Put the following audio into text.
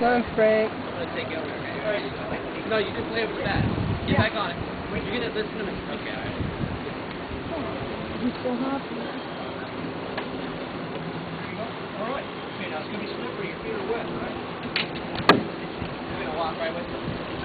Go, Frank. I'm going to take over. No, you just lay over the bed. Get back on it. You're going to listen to me. Okay, alright. He's so happy. Alright. Okay, now it's going to be slippery. Your feet are wet, alright? You're going to walk right with me.